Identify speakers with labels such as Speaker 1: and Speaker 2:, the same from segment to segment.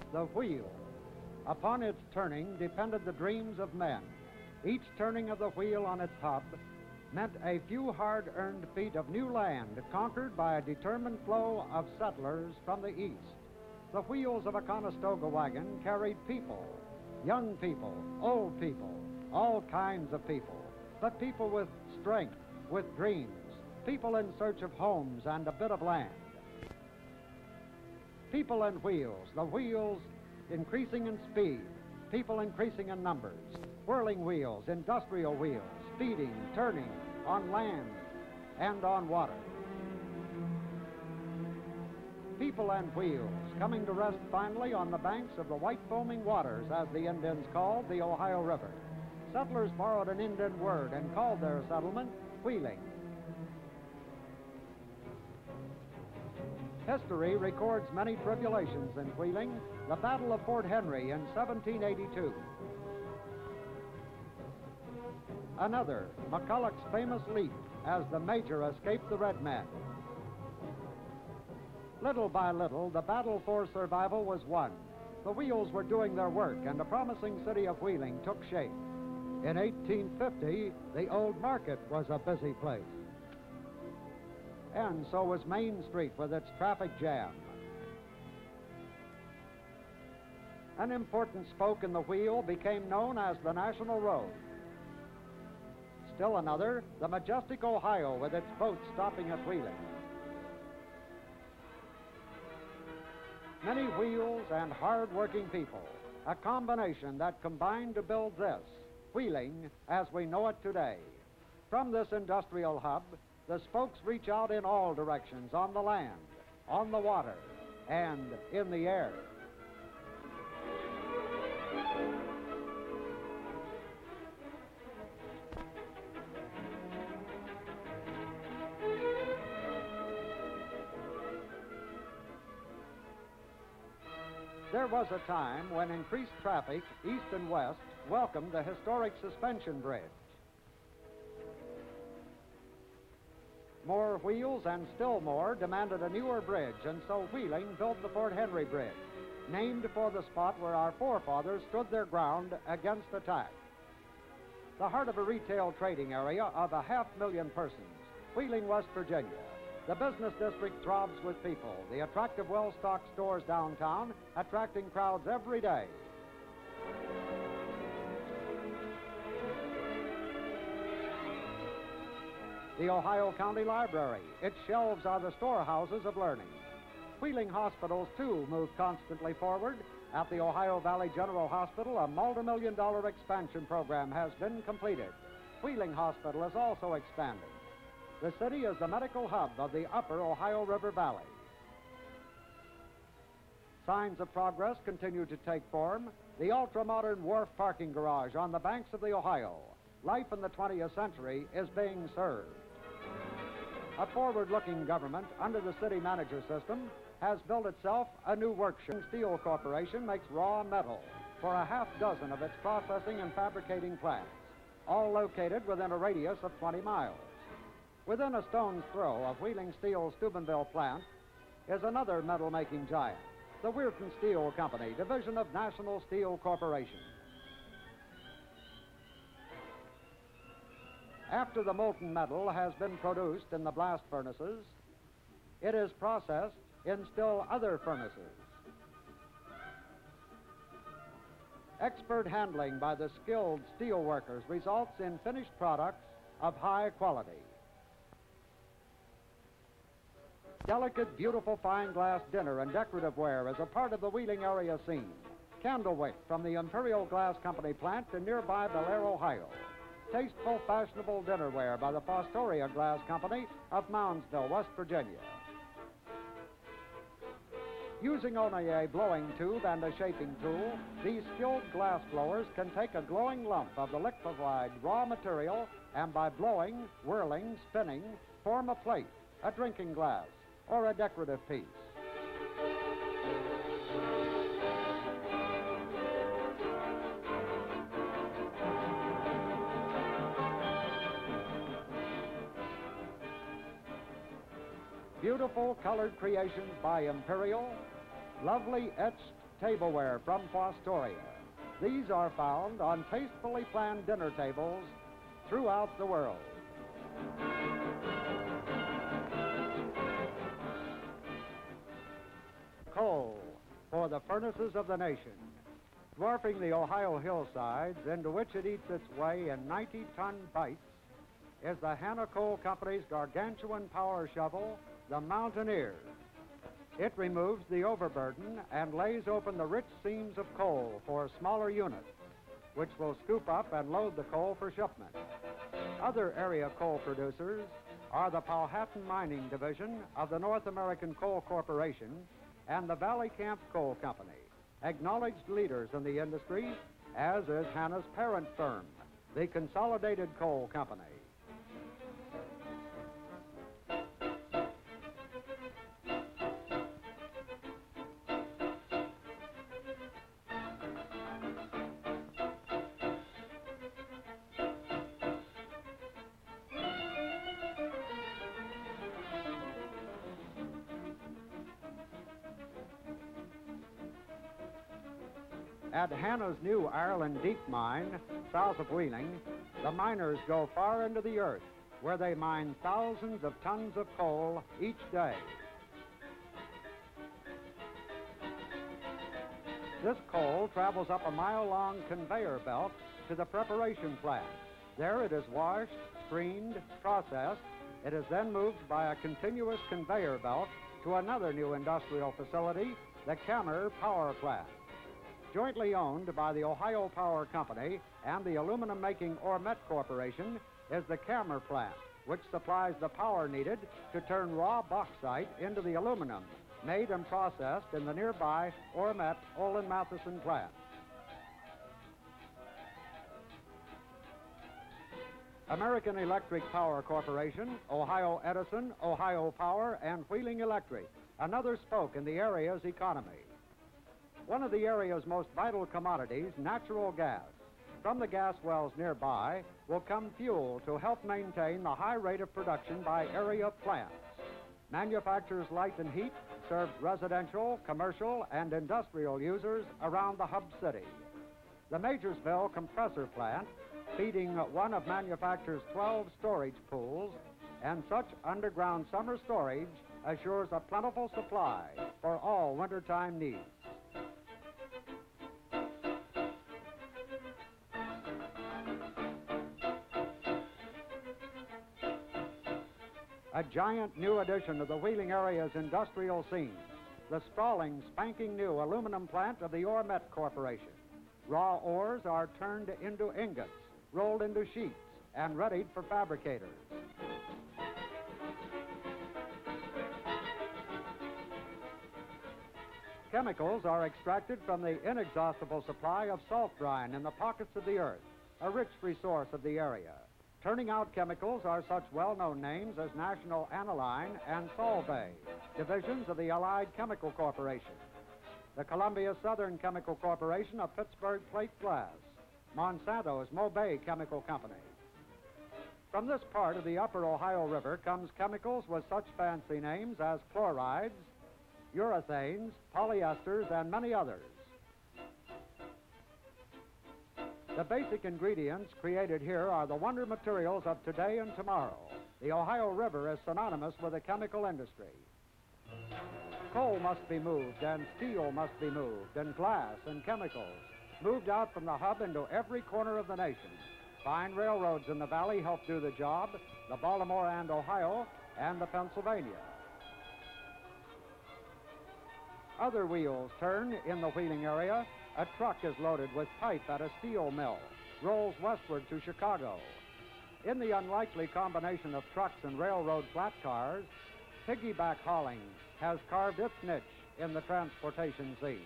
Speaker 1: the wheel. Upon its turning depended the dreams of men. Each turning of the wheel on its hub meant a few hard-earned feet of new land conquered by a determined flow of settlers from the east. The wheels of a Conestoga wagon carried people, young people, old people, all kinds of people, but people with strength, with dreams, people in search of homes and a bit of land. People and wheels, the wheels increasing in speed, people increasing in numbers, whirling wheels, industrial wheels, speeding, turning on land and on water. People and wheels coming to rest finally on the banks of the white foaming waters, as the Indians called the Ohio River. Settlers borrowed an Indian word and called their settlement wheeling. History records many tribulations in wheeling. The Battle of Fort Henry in 1782. Another, McCulloch's famous leap as the Major escaped the red men. Little by little, the battle for survival was won. The wheels were doing their work, and the promising city of Wheeling took shape. In 1850, the old market was a busy place. And so was Main Street with its traffic jam. An important spoke in the wheel became known as the National Road. Still another, the majestic Ohio with its boats stopping at Wheeling. Many wheels and hard-working people, a combination that combined to build this, Wheeling as we know it today. From this industrial hub, the spokes reach out in all directions, on the land, on the water, and in the air. There was a time when increased traffic, east and west, welcomed the historic suspension bridge. More wheels and still more demanded a newer bridge, and so Wheeling built the Fort Henry Bridge, named for the spot where our forefathers stood their ground against attack. The heart of a retail trading area of 500,000 persons, Wheeling, West Virginia. The business district throbs with people, the attractive, well-stocked stores downtown attracting crowds every day. The Ohio County Library, its shelves are the storehouses of learning. Wheeling hospitals, too, move constantly forward. At the Ohio Valley General Hospital, a multi-million-dollar expansion program has been completed. Wheeling Hospital is also expanding. The city is the medical hub of the upper Ohio River Valley. Signs of progress continue to take form. The ultra-modern wharf parking garage on the banks of the Ohio. Life in the 20th century is being served. A forward-looking government under the city manager system has built itself a new workshop. Steel Corporation makes raw metal for a half dozen of its processing and fabricating plants, all located within a radius of 20 miles. Within a stone's throw of Wheeling Steel's Steubenville plant is another metal-making giant, the Weirton Steel Company, division of National Steel Corporation. After the molten metal has been produced in the blast furnaces, it is processed in still other furnaces. Expert handling by the skilled steel workers results in finished products of high quality. Delicate, beautiful fine glass dinner and decorative ware is a part of the Wheeling area scene. Candlewick from the Imperial Glass Company plant in nearby Bel Air, Ohio. Tasteful, fashionable dinnerware by the Fostoria Glass Company of Moundsville, West Virginia. Using only a blowing tube and a shaping tool, these skilled glass blowers can take a glowing lump of the liquefied raw material and by blowing, whirling, spinning, form a plate, a drinking glass, or a decorative piece. Beautiful colored creations by Imperial, lovely etched tableware from Fostoria. These are found on tastefully planned dinner tables throughout the world. Coal for the furnaces of the nation. Dwarfing the Ohio hillsides, into which it eats its way in 90-ton bites, is the Hannah Coal Company's gargantuan power shovel, the Mountaineer. It removes the overburden and lays open the rich seams of coal for smaller units, which will scoop up and load the coal for shipment. Other area coal producers are the Powhatan Mining Division of the North American Coal Corporation and the Valley Camp Coal Company, acknowledged leaders in the industry, as is Hannah's parent firm, the Consolidated Coal Company. At Hannah's new Ireland Deep Mine, south of Wheeling, the miners go far into the earth, where they mine thousands of tons of coal each day. This coal travels up a mile-long conveyor belt to the preparation plant. There it is washed, screened, processed. It is then moved by a continuous conveyor belt to another new industrial facility, the Kammer Power Plant. Jointly owned by the Ohio Power Company and the aluminum-making Ormet Corporation is the Kammer Plant, which supplies the power needed to turn raw bauxite into the aluminum made and processed in the nearby Ormet Olin Matheson plant. American Electric Power Corporation, Ohio Edison, Ohio Power, and Wheeling Electric, another spoke in the area's economy. One of the area's most vital commodities, natural gas. From the gas wells nearby will come fuel to help maintain the high rate of production by area plants. Manufactures light and heat serves residential, commercial, and industrial users around the hub city. The Majorsville compressor plant, feeding one of manufacturer's 12 storage pools, and such underground summer storage assures a plentiful supply for all wintertime needs. A giant new addition to the Wheeling area's industrial scene, the sprawling, spanking new aluminum plant of the Ormet Corporation. Raw ores are turned into ingots, rolled into sheets, and readied for fabricators. Chemicals are extracted from the inexhaustible supply of salt brine in the pockets of the earth, a rich resource of the area. Turning out chemicals are such well-known names as National Aniline and Solvay, divisions of the Allied Chemical Corporation, the Columbia Southern Chemical Corporation of Pittsburgh Plate Glass, Monsanto's Mobay Chemical Company. From this part of the upper Ohio River comes chemicals with such fancy names as chlorides, urethanes, polyesters, and many others. The basic ingredients created here are the wonder materials of today and tomorrow. The Ohio River is synonymous with the chemical industry. Coal must be moved, and steel must be moved, and glass and chemicals moved out from the hub into every corner of the nation. Fine railroads in the valley help do the job, the Baltimore and Ohio, and the Pennsylvania. Other wheels turn in the Wheeling area. A truck is loaded with pipe at a steel mill, rolls westward to Chicago. In the unlikely combination of trucks and railroad flat cars, piggyback hauling has carved its niche in the transportation scene.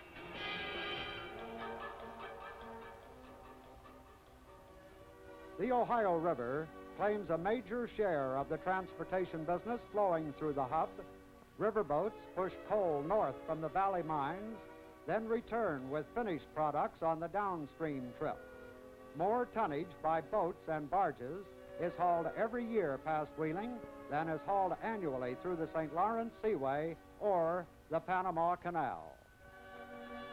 Speaker 1: The Ohio River claims a major share of the transportation business flowing through the hub. Riverboats push coal north from the valley mines, then return with finished products on the downstream trip. More tonnage by boats and barges is hauled every year past Wheeling than is hauled annually through the St. Lawrence Seaway or the Panama Canal.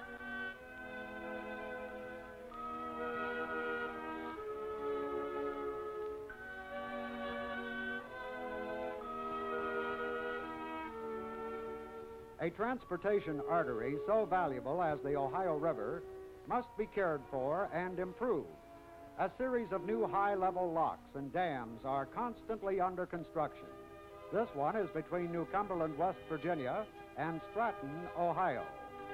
Speaker 1: A transportation artery so valuable as the Ohio River must be cared for and improved. A series of new high-level locks and dams are constantly under construction. This one is between New Cumberland, West Virginia, and Stratton, Ohio.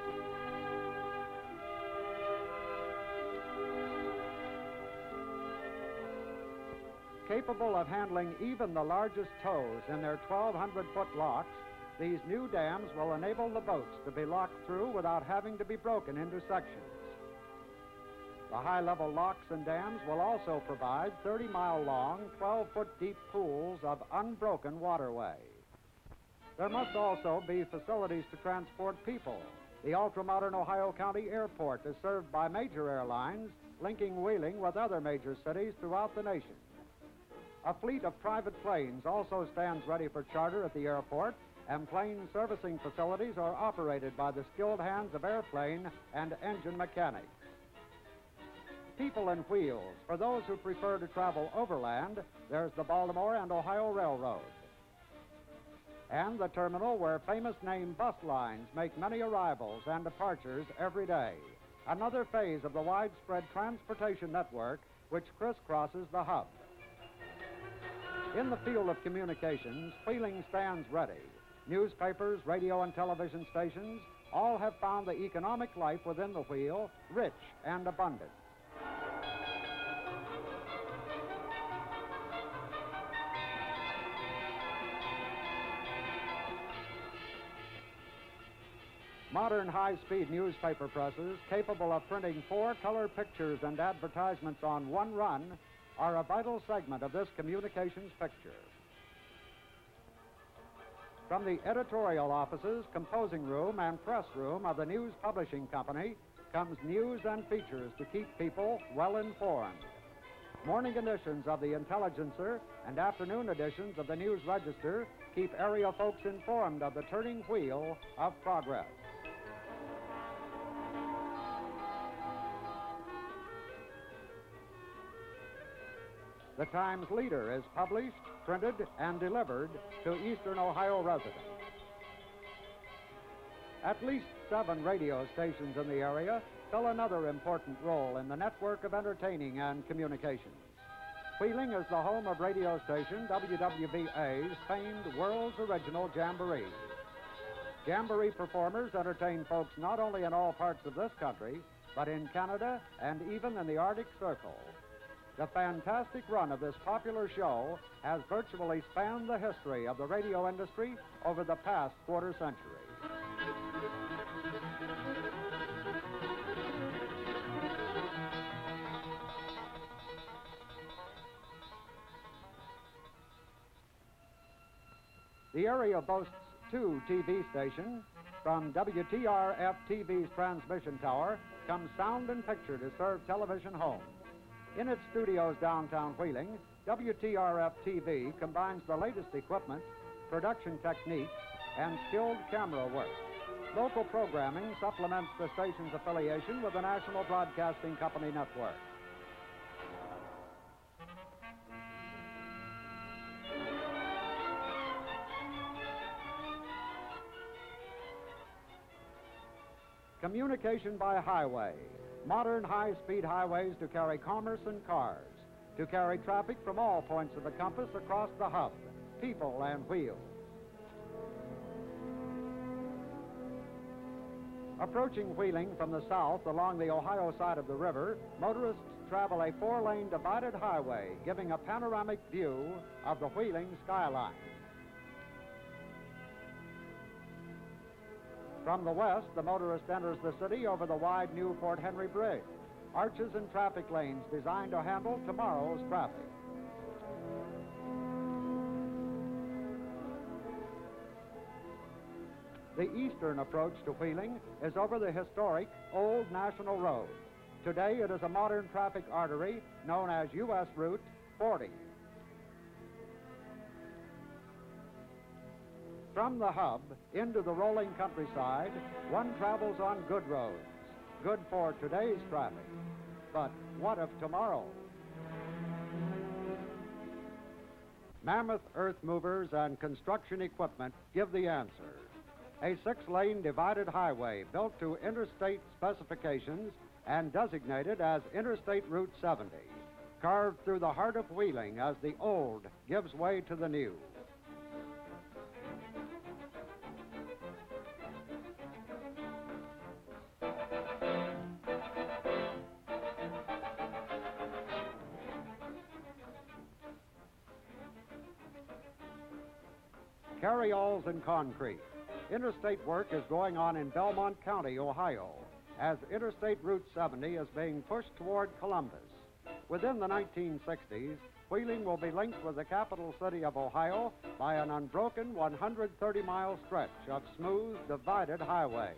Speaker 1: Capable of handling even the largest tows in their 1,200-foot locks, these new dams will enable the boats to be locked through without having to be broken into sections. The high-level locks and dams will also provide 30-mile-long, 12-foot-deep pools of unbroken waterway. There must also be facilities to transport people. The ultra-modern Ohio County Airport is served by major airlines, linking Wheeling with other major cities throughout the nation. A fleet of private planes also stands ready for charter at the airport, and plane servicing facilities are operated by the skilled hands of airplane and engine mechanics. People and wheels. For those who prefer to travel overland, there's the Baltimore and Ohio Railroad. And the terminal where famous name bus lines make many arrivals and departures every day. Another phase of the widespread transportation network which crisscrosses the hub. In the field of communications, Wheeling stands ready. Newspapers, radio, and television stations all have found the economic life within the wheel rich and abundant. Modern high-speed newspaper presses capable of printing 4 color pictures and advertisements on one run are a vital segment of this communications picture. From the editorial offices, composing room, and press room of the News Publishing Company comes news and features to keep people well informed. Morning editions of the Intelligencer and afternoon editions of the News Register keep area folks informed of the turning wheel of progress. The Times Leader is published, printed, and delivered to Eastern Ohio residents. At least 7 radio stations in the area fill another important role in the network of entertaining and communications. Wheeling is the home of radio station WWVA's famed World's Original Jamboree. Jamboree performers entertain folks not only in all parts of this country, but in Canada and even in the Arctic Circle. The fantastic run of this popular show has virtually spanned the history of the radio industry over the past quarter century. The area boasts 2 TV stations. From WTRF-TV's transmission tower comes sound and picture to serve television homes. In its studios downtown Wheeling, WTRF-TV combines the latest equipment, production techniques, and skilled camera work. Local programming supplements the station's affiliation with the National Broadcasting Company network. Communication by highway. Modern high-speed highways to carry commerce and cars, to carry traffic from all points of the compass across the hub, people and wheels. Approaching Wheeling from the south along the Ohio side of the river, motorists travel a 4-lane divided highway, giving a panoramic view of the Wheeling skyline. From the west, the motorist enters the city over the wide new Fort Henry Bridge, arches and traffic lanes designed to handle tomorrow's traffic. The eastern approach to Wheeling is over the historic Old National Road. Today, it is a modern traffic artery known as U.S. Route 40. From the hub into the rolling countryside, one travels on good roads, good for today's traffic. But what of tomorrow? Mammoth earth movers and construction equipment give the answer. a 6-lane divided highway built to interstate specifications and designated as Interstate Route 70, carved through the heart of Wheeling as the old gives way to the new. Carryalls and concrete. Interstate work is going on in Belmont County, Ohio, as Interstate Route 70 is being pushed toward Columbus. Within the 1960s, Wheeling will be linked with the capital city of Ohio by an unbroken 130-mile stretch of smooth, divided highway.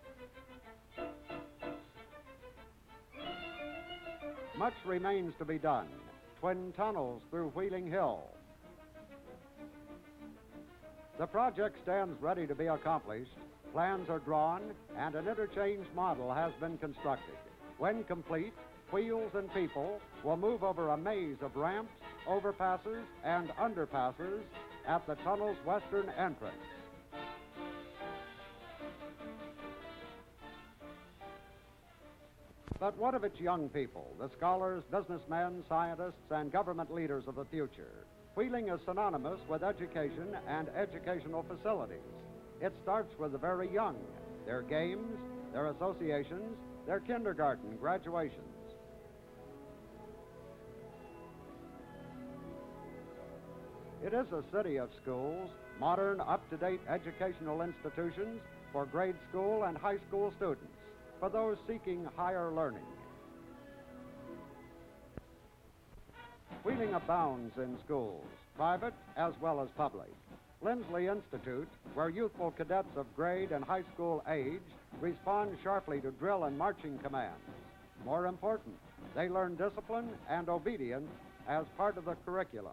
Speaker 1: Much remains to be done. Twin tunnels through Wheeling Hill. The project stands ready to be accomplished. Plans are drawn, and an interchange model has been constructed. When complete, wheels and people will move over a maze of ramps, overpasses, and underpasses at the tunnel's western entrance. But what of its young people, the scholars, businessmen, scientists, and government leaders of the future? Wheeling is synonymous with education and educational facilities. It starts with the very young, their games, their associations, their kindergarten graduations. It is a city of schools, modern, up-to-date educational institutions for grade school and high school students, for those seeking higher learning. Wheeling abounds in schools, private as well as public. Lindsley Institute, where youthful cadets of grade and high school age respond sharply to drill and marching commands. More important, they learn discipline and obedience as part of the curriculum.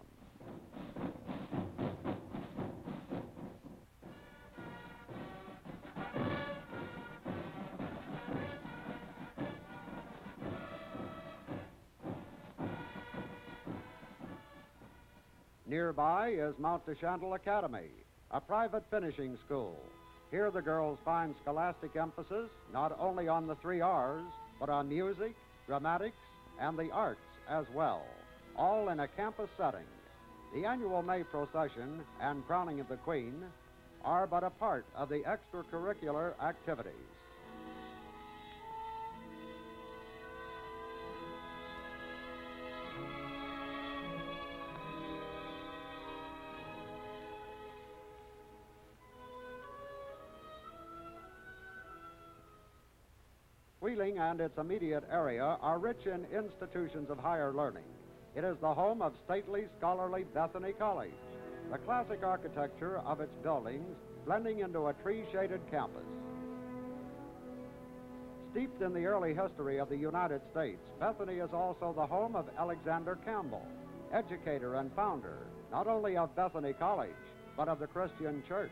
Speaker 1: Nearby is Mount DeChantal Academy, a private finishing school. Here the girls find scholastic emphasis not only on the 3 R's, but on music, dramatics, and the arts as well, all in a campus setting. The annual May procession and crowning of the Queen are but a part of the extracurricular activities. Wheeling and its immediate area are rich in institutions of higher learning. It is the home of stately, scholarly Bethany College, the classic architecture of its buildings blending into a tree-shaded campus. Steeped in the early history of the United States, Bethany is also the home of Alexander Campbell, educator and founder, not only of Bethany College, but of the Christian Church.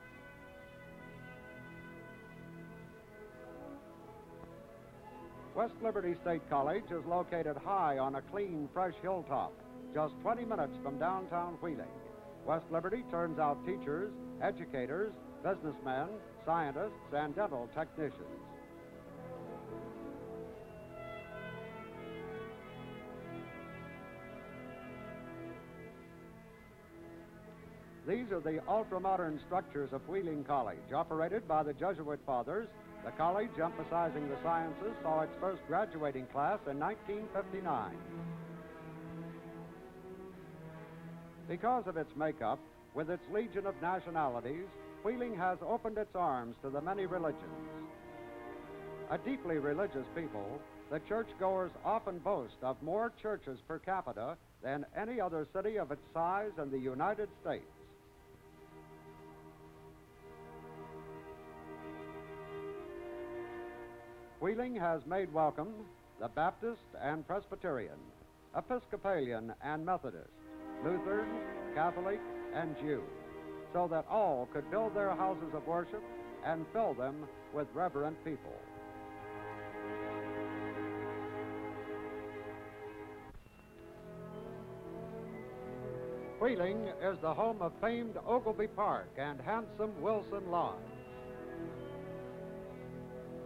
Speaker 1: West Liberty State College is located high on a clean, fresh hilltop, just 20 minutes from downtown Wheeling. West Liberty turns out teachers, educators, businessmen, scientists, and dental technicians. These are the ultra-modern structures of Wheeling College, operated by the Jesuit fathers. The college, emphasizing the sciences, saw its first graduating class in 1959. Because of its makeup, with its legion of nationalities, Wheeling has opened its arms to the many religions. A deeply religious people, the churchgoers often boast of more churches per capita than any other city of its size in the United States. Wheeling has made welcome the Baptist and Presbyterian, Episcopalian and Methodist, Lutheran, Catholic, and Jew, so that all could build their houses of worship and fill them with reverent people. Wheeling is the home of famed Ogilvy Park and handsome Wilson Lodge.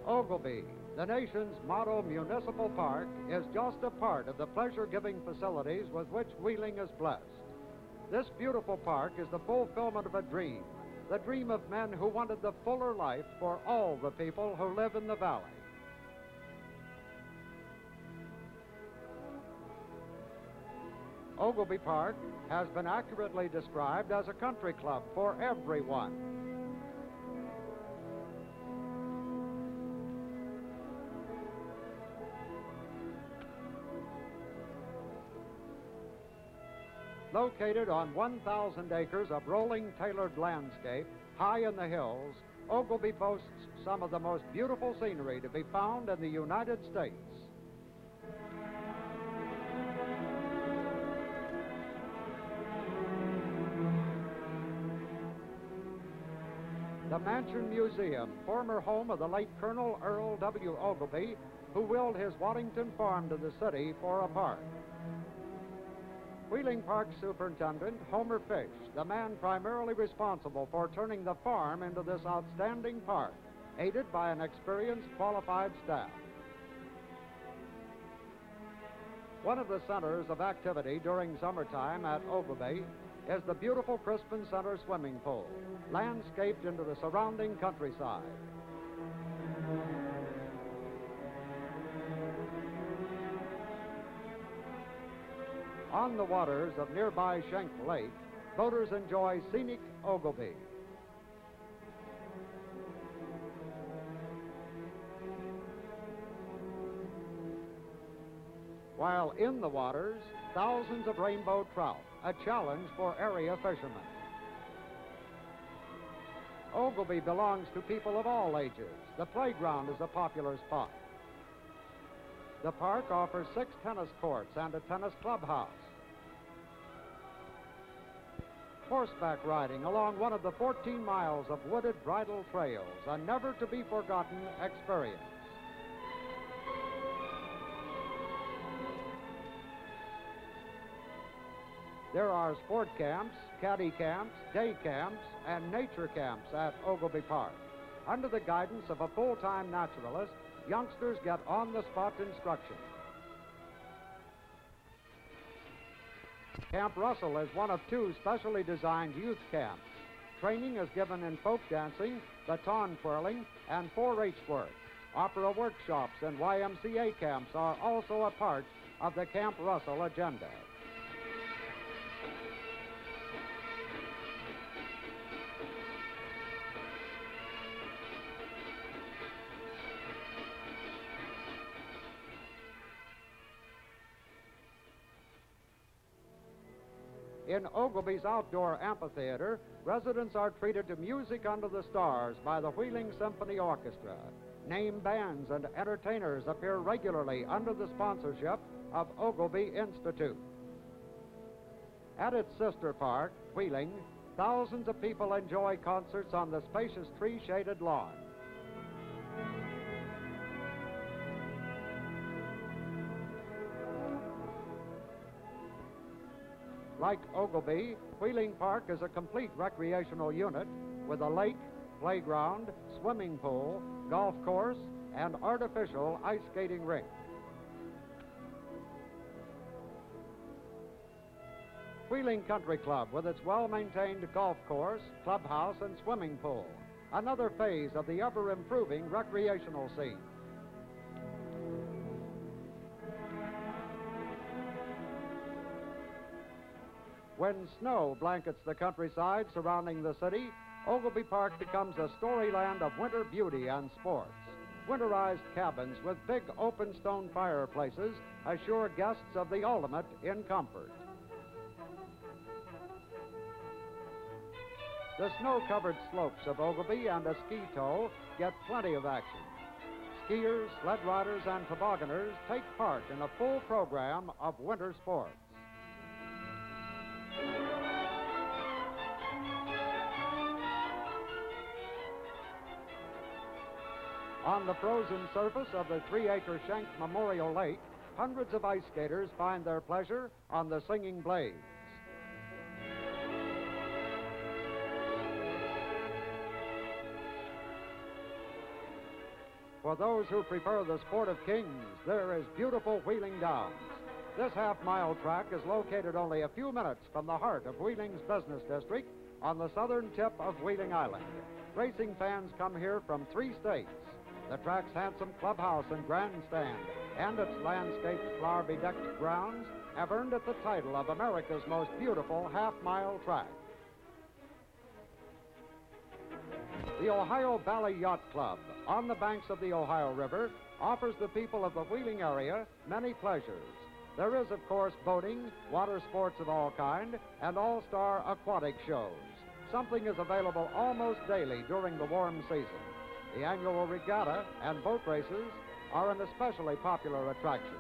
Speaker 1: Ogilvy, the nation's model municipal park, is just a part of the pleasure-giving facilities with which Wheeling is blessed. This beautiful park is the fulfillment of a dream, the dream of men who wanted the fuller life for all the people who live in the valley. Ogilvy Park has been accurately described as a country club for everyone. Located on 1,000 acres of rolling tailored landscape high in the hills, Ogilvy boasts some of the most beautiful scenery to be found in the United States. The Mansion Museum, former home of the late Colonel Earl W. Ogilvy, who willed his Waddington farm to the city for a park. Wheeling Park Superintendent Homer Fish, the man primarily responsible for turning the farm into this outstanding park, aided by an experienced, qualified staff. One of the centers of activity during summertime at Ogilvy is the beautiful Crispin Center swimming pool, landscaped into the surrounding countryside. On the waters of nearby Schenck Lake, boaters enjoy scenic Ogilvy. While in the waters, thousands of rainbow trout, a challenge for area fishermen. Ogilvy belongs to people of all ages. The playground is a popular spot. The park offers 6 tennis courts and a tennis clubhouse. Horseback riding along one of the 14 miles of wooded bridle trails, a never-to-be-forgotten experience. There are sport camps, caddy camps, day camps, and nature camps at Ogilvy Park. Under the guidance of a full-time naturalist, youngsters get on-the-spot instruction. Camp Russell is one of 2 specially designed youth camps. Training is given in folk dancing, baton twirling, and 4-H work. Opera workshops and YMCA camps are also a part of the Camp Russell agenda. In Ogilvy's outdoor amphitheater, residents are treated to music under the stars by the Wheeling Symphony Orchestra. Name bands and entertainers appear regularly under the sponsorship of Ogilvy Institute. At its sister park, Wheeling, thousands of people enjoy concerts on the spacious tree-shaded lawn. Like Ogilvy, Wheeling Park is a complete recreational unit with a lake, playground, swimming pool, golf course, and artificial ice skating rink. Wheeling Country Club with its well-maintained golf course, clubhouse, and swimming pool, another phase of the ever-improving recreational scene. When snow blankets the countryside surrounding the city, Ogilvy Park becomes a storyland of winter beauty and sports. Winterized cabins with big open stone fireplaces assure guests of the ultimate in comfort. The snow-covered slopes of Ogilvy and a ski tow get plenty of action. Skiers, sled riders, and tobogganers take part in a full program of winter sports. On the frozen surface of the 3-acre Schenck Memorial Lake, hundreds of ice skaters find their pleasure on the Singing Blades. for those who prefer the sport of kings, there is beautiful Wheeling Downs. This half-mile track is located only a few minutes from the heart of Wheeling's business district on the southern tip of Wheeling Island. Racing fans come here from 3 states. The track's handsome clubhouse and grandstand and its landscaped, flower-bedecked grounds have earned it the title of America's most beautiful half-mile track. The Ohio Valley Yacht Club, on the banks of the Ohio River, offers the people of the Wheeling area many pleasures. There is, of course, boating, water sports of all kind, and all-star aquatic shows. Something is available almost daily during the warm season. The annual regatta and boat races are an especially popular attraction.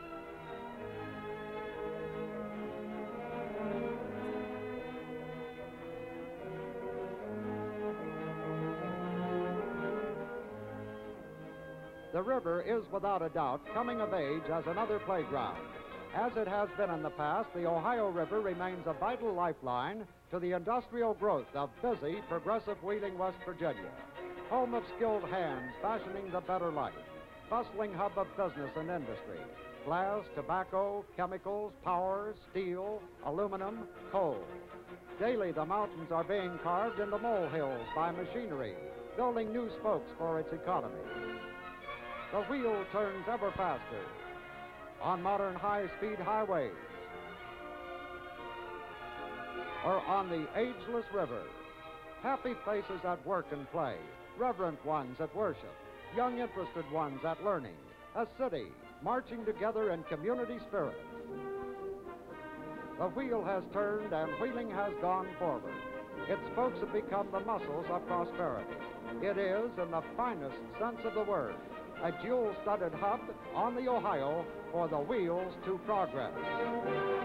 Speaker 1: The river is without a doubt coming of age as another playground. As it has been in the past, the Ohio River remains a vital lifeline to the industrial growth of busy, progressive Wheeling, West Virginia. Home of skilled hands fashioning the better life. Bustling hub of business and industry. Glass, tobacco, chemicals, power, steel, aluminum, coal. Daily the mountains are being carved into molehills by machinery, building new spokes for its economy. The wheel turns ever faster on modern high-speed highways or on the ageless river. Happy faces at work and play, reverent ones at worship, young interested ones at learning, a city marching together in community spirit. The wheel has turned and Wheeling has gone forward. Its spokes have become the muscles of prosperity. It is, in the finest sense of the word, a jewel-studded hub on the Ohio for the wheels to progress.